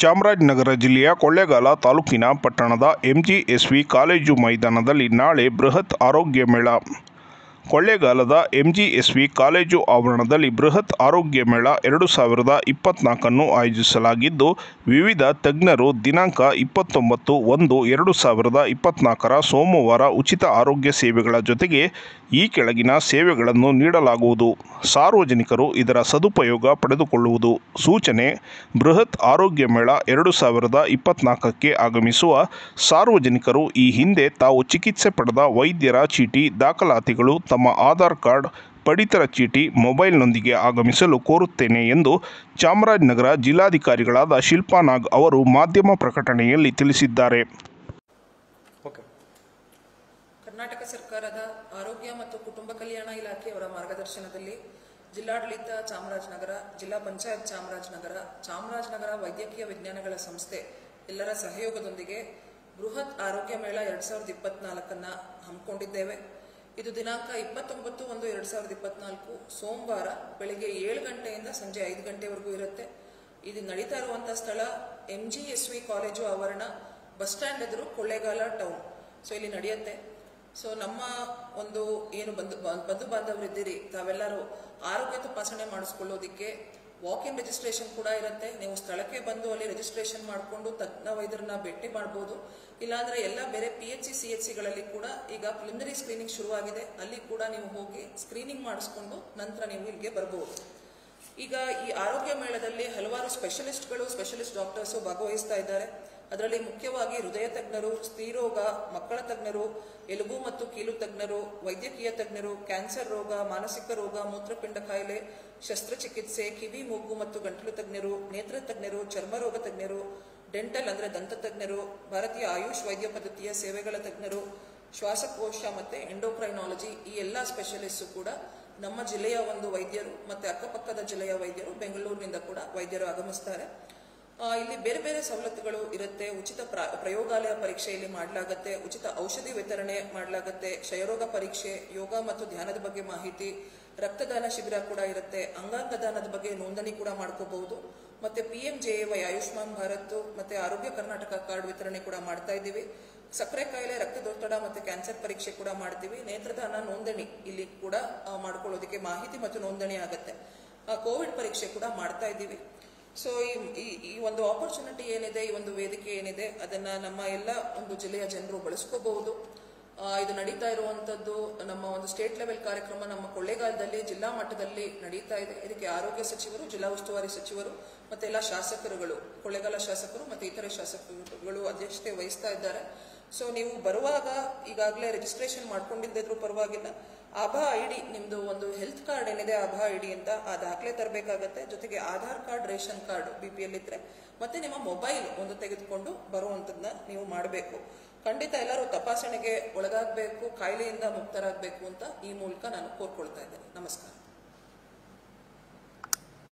ಚಾಮರಾಜನಗರ ಜಿಲ್ಲೆಯ ಕೊಳ್ಳೇಗಾಲ ತಾಲೂಕಿನ ಪಟ್ಟಣದ ಎಂಜಿಎಸ್ವಿ ಕಾಲೇಜು ಮೈದಾನದಲ್ಲಿ ನಾಳೆ ಬೃಹತ್ ಆರೋಗ್ಯ ಮೇಳ. ಕೊಳ್ಳೇಗಾಲದ ಎಂಜಿಎಸ್ವಿ ಕಾಲೇಜು ಆವರಣದಲ್ಲಿ ಬೃಹತ್ ಆರೋಗ್ಯ ಮೇಳ 2024 ಆಯೋಜಿಸಲಾಗಿದ್ದು, ವಿವಿಧ ತಜ್ಞರು ದಿನಾಂಕ 29/1/2024 ಸೋಮವಾರ ಉಚಿತ ಆರೋಗ್ಯ ಸೇವೆಗಳ ಜೊತೆಗೆ ಈ ಕೆಳಗಿನ ಸೇವೆಗಳನ್ನು ನೀಡಲಾಗುವುದು. ಸಾರ್ವಜನಿಕರು ಇದರ ಸದುಪಯೋಗ ಪಡೆದುಕೊಳ್ಳುವುದು ಸೂಚನೆ. ಬೃಹತ್ ಆರೋಗ್ಯ ಮೇಳ 2024ಕ್ಕೆ ಆಗಮಿಸುವ ಸಾರ್ವಜನಿಕರು ಈ ಹಿಂದೆ ತಾವು ಚಿಕಿತ್ಸೆ ಪಡೆದ ವೈದ್ಯರ ಚೀಟಿ, ದಾಖಲಾತಿಗಳು, ತಮ್ಮ ಆಧಾರ್ ಕಾರ್ಡ್, ಪಡಿತರ ಚೀಟಿ, ಮೊಬೈಲ್ನೊಂದಿಗೆ ಆಗಮಿಸಲು ಕೋರುತ್ತೇನೆ ಎಂದು ಚಾಮರಾಜನಗರ ಜಿಲ್ಲಾಧಿಕಾರಿಗಳಾದ ಶಿಲ್ಪಾ ನಾಗ್ ಅವರು ಮಾಧ್ಯಮ ಪ್ರಕಟಣೆಯಲ್ಲಿ ತಿಳಿಸಿದ್ದಾರೆ. ಕರ್ನಾಟಕ ಸರ್ಕಾರದ ಆರೋಗ್ಯ ಮತ್ತು ಕುಟುಂಬ ಕಲ್ಯಾಣ ಇಲಾಖೆಯವರ ಮಾರ್ಗದರ್ಶನದಲ್ಲಿ ಜಿಲ್ಲಾಡಳಿತ ಚಾಮರಾಜನಗರ, ಜಿಲ್ಲಾ ಪಂಚಾಯತ್ ಚಾಮರಾಜನಗರ, ಚಾಮರಾಜನಗರ ವೈದ್ಯಕೀಯ ವಿಜ್ಞಾನಗಳ ಸಂಸ್ಥೆ ಎಲ್ಲರ ಸಹಯೋಗದೊಂದಿಗೆ ಬೃಹತ್ ಆರೋಗ್ಯ ಮೇಳ 2024 ಹಮ್ಮಿಕೊಂಡಿದ್ದೇವೆ. ಇದು ದಿನಾಂಕ 29/1/2024 ಸೋಮವಾರ ಬೆಳಗ್ಗೆ 7 ಗಂಟೆಯಿಂದ ಸಂಜೆ 5 ಗಂಟೆವರೆಗೂ ಇರುತ್ತೆ. ಇದು ನಡೀತಾ ಇರುವಂತಹ ಸ್ಥಳ ಎಂಜಿಎಸ್ವಿ ಕಾಲೇಜು ಆವರಣ, ಬಸ್ ಸ್ಟ್ಯಾಂಡ್ ಎದುರು, ಕೊಳ್ಳೇಗಾಲ ಟೌನ್. ಸೊ ಇಲ್ಲಿ ನಡೆಯುತ್ತೆ. ಸೊ ನಮ್ಮ ಒಂದು ಏನು ಬಂಧು ಬಾಂಧವರಿದ್ದೀರಿ, ತಾವೆಲ್ಲರೂ ಆರೋಗ್ಯ ತಪಾಸಣೆ ಮಾಡಿಸ್ಕೊಳ್ಳೋದಿಕ್ಕೆ ವಾಕ್-ಇನ್ ರಿಜಿಸ್ಟ್ರೇಷನ್ ಕೂಡ ಇರುತ್ತೆ. ನೀವು ಸ್ಥಳಕ್ಕೆ ಬಂದು ಅಲ್ಲಿ ರಿಜಿಸ್ಟ್ರೇಷನ್ ಮಾಡಿಕೊಂಡು ತಜ್ಞ ವೈದ್ಯರನ್ನ ಭೇಟಿ ಮಾಡಬಹುದು. ಇಲ್ಲಾಂದ್ರೆ ಎಲ್ಲ ಬೇರೆ PHC CHCಗಳಲ್ಲಿ ಕೂಡ ಈಗ ಪ್ರಿಲಿಮಿನರಿ ಸ್ಕ್ರೀನಿಂಗ್ ಶುರುವಾಗಿದೆ. ಅಲ್ಲಿ ಕೂಡ ನೀವು ಹೋಗಿ ಸ್ಕ್ರೀನಿಂಗ್ ಮಾಡಿಸ್ಕೊಂಡು ನಂತರ ನೀವು ಇಲ್ಲಿಗೆ ಬರಬಹುದು. ಈಗ ಈ ಆರೋಗ್ಯ ಮೇಳದಲ್ಲಿ ಹಲವಾರು ಸ್ಪೆಷಲಿಸ್ಟ್ ಡಾಕ್ಟರ್ಸ್ ಭಾಗವಹಿಸ್ತಾ ಇದ್ದಾರೆ. ಅದರಲ್ಲಿ ಮುಖ್ಯವಾಗಿ ಹೃದಯ ತಜ್ಞರು, ಸ್ತ್ರೀರೋಗ, ಮಕ್ಕಳ ತಜ್ಞರು, ಎಲುಬು ಮತ್ತು ಕೀಲು ತಜ್ಞರು, ವೈದ್ಯಕೀಯ ತಜ್ಞರು, ಕ್ಯಾನ್ಸರ್ ರೋಗ, ಮಾನಸಿಕ ರೋಗ, ಮೂತ್ರಪಿಂಡ ಕಾಯಿಲೆ, ಶಸ್ತ್ರಚಿಕಿತ್ಸೆ, ಕಿವಿ, ಮೂಗು ಮತ್ತು ಗಂಟಲು ತಜ್ಞರು, ನೇತ್ರ ತಜ್ಞರು, ಚರ್ಮ ರೋಗ ತಜ್ಞರು, ಡೆಂಟಲ್ ಅಂದ್ರೆ ದಂತ ತಜ್ಞರು, ಭಾರತೀಯ ಆಯುಷ್ ವೈದ್ಯ ಪದ್ಧತಿಯ ಸೇವೆಗಳ ತಜ್ಞರು, ಶ್ವಾಸಕೋಶ ಮತ್ತೆ ಎಂಡೋಕ್ರೈನಾಲಜಿ, ಈ ಎಲ್ಲಾ ಸ್ಪೆಷಲಿಸ್ಟ್ ಕೂಡ ನಮ್ಮ ಜಿಲ್ಲೆಯ ಒಂದು ವೈದ್ಯರು ಮತ್ತೆ ಅಕ್ಕಪಕ್ಕದ ಜಿಲ್ಲೆಯ ವೈದ್ಯರು, ಬೆಂಗಳೂರಿನಿಂದ ಕೂಡ ವೈದ್ಯರು ಆಗಮಿಸ್ತಾರೆ. ಇಲ್ಲಿ ಬೇರೆ ಬೇರೆ ಸವಲತ್ತುಗಳು ಇರುತ್ತೆ. ಉಚಿತ ಪ್ರಯೋಗಾಲಯ ಪರೀಕ್ಷೆ ಇಲ್ಲಿ ಮಾಡಲಾಗುತ್ತೆ, ಉಚಿತ ಔಷಧಿ ವಿತರಣೆ ಮಾಡಲಾಗುತ್ತೆ, ಕ್ಷಯರೋಗ ಪರೀಕ್ಷೆ, ಯೋಗ ಮತ್ತು ಧ್ಯಾನದ ಬಗ್ಗೆ ಮಾಹಿತಿ, ರಕ್ತದಾನ ಶಿಬಿರ ಕೂಡ ಇರುತ್ತೆ, ಅಂಗಾಂಗ ದಾನದ ಬಗ್ಗೆ ನೋಂದಣಿ ಕೂಡ ಮಾಡ್ಕೋಬಹುದು. ಮತ್ತೆ PMJAY ಆಯುಷ್ಮಾನ್ ಭಾರತ್ ಮತ್ತೆ ಆರೋಗ್ಯ ಕರ್ನಾಟಕ ಕಾರ್ಡ್ ವಿತರಣೆ ಕೂಡ ಮಾಡ್ತಾ ಇದ್ದೀವಿ. ಸಕ್ಕರೆ ಕಾಯಿಲೆ, ರಕ್ತದೊತ್ತಡ ಮತ್ತೆ ಕ್ಯಾನ್ಸರ್ ಪರೀಕ್ಷೆ ಕೂಡ ಮಾಡ್ತೀವಿ. ನೇತ್ರದಾನ ನೋಂದಣಿ ಇಲ್ಲಿ ಕೂಡ ಮಾಡ್ಕೊಳ್ಳೋದಕ್ಕೆ ಮಾಹಿತಿ ಮತ್ತು ನೋಂದಣಿ ಆಗುತ್ತೆ. ಕೋವಿಡ್ ಪರೀಕ್ಷೆ ಕೂಡ ಮಾಡ್ತಾ ಇದ್ದೀವಿ. ಸೊ ಈ ಒಂದು ಆಪರ್ಚುನಿಟಿ ಏನಿದೆ, ಈ ಒಂದು ವೇದಿಕೆ ಏನಿದೆ, ಅದನ್ನ ನಮ್ಮ ಎಲ್ಲ ಒಂದು ಜಿಲ್ಲೆಯ ಜನರು ಬಳಸ್ಕೋಬಹುದು. ಇದು ನಡೀತಾ ಇರುವಂತದ್ದು ನಮ್ಮ ಒಂದು ಸ್ಟೇಟ್ ಲೆವೆಲ್ ಕಾರ್ಯಕ್ರಮ ನಮ್ಮ ಕೊಳ್ಳೇಗಾಲದಲ್ಲಿ ಜಿಲ್ಲಾ ಮಟ್ಟದಲ್ಲಿ ನಡೀತಾ ಇದೆ. ಇದಕ್ಕೆ ಆರೋಗ್ಯ ಸಚಿವರು, ಜಿಲ್ಲಾ ಉಸ್ತುವಾರಿ ಸಚಿವರು ಮತ್ತೆ ಎಲ್ಲ ಶಾಸಕರುಗಳು, ಕೊಳ್ಳೇಗಾಲ ಶಾಸಕರು ಮತ್ತೆ ಇತರೆ ಶಾಸಕರುಗಳು ಅಧ್ಯಕ್ಷತೆ ವಹಿಸ್ತಾ ಇದ್ದಾರೆ. ಸೊ ನೀವು ಬರುವಾಗ ಈಗಾಗಲೇ ರಿಜಿಸ್ಟ್ರೇಷನ್ ಮಾಡ್ಕೊಂಡಿದ್ದರೂ ಪರವಾಗಿಲ್ಲ, ಆಭಾ ID, ನಿಮ್ದು ಒಂದು ಹೆಲ್ತ್ ಕಾರ್ಡ್ ಏನಿದೆ ಆಭಾ ID ಅಂತ ಆ ದಾಖಲೆ ತರಬೇಕಾಗತ್ತೆ. ಜೊತೆಗೆ Aadhaar card, ration card BPL ಇದ್ರೆ, ಮತ್ತೆ ನಿಮ್ಮ ಮೊಬೈಲ್ ಒಂದು ತೆಗೆದುಕೊಂಡು ಬರುವಂತದನ್ನ ನೀವು ಮಾಡಬೇಕು. ಖಂಡಿತ ಎಲ್ಲರೂ ತಪಾಸಣೆಗೆ ಒಳಗಾಗಬೇಕು, ಕಾಯಿಲೆಯಿಂದ ಮುಕ್ತರಾಗಬೇಕು ಅಂತ ಈ ಮೂಲಕ ನಾನು ಕೋರ್ಕೊಳ್ತಾ ಇದ್ದೇನೆ. ನಮಸ್ಕಾರ.